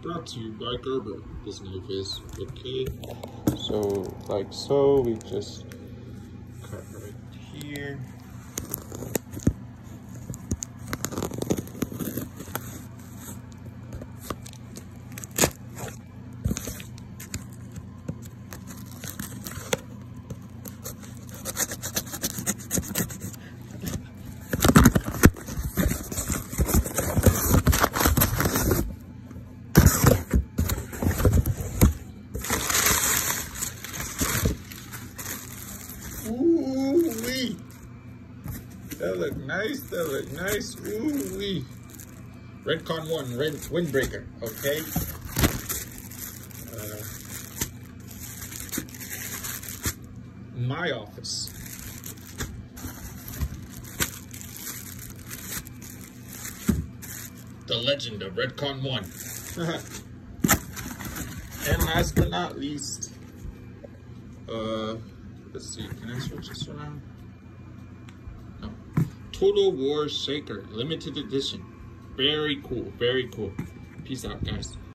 Brought to you by Gerber. This new is okay. So like so, we just cut right here. Ooh-wee. That look nice, that look nice. Ooh-wee. Redcon 1 windbreaker, okay? My office. The legend of Redcon 1. And last but not least, let's see, can I switch this around? No. Total War Shaker, limited edition. Very cool, very cool. Peace out, guys.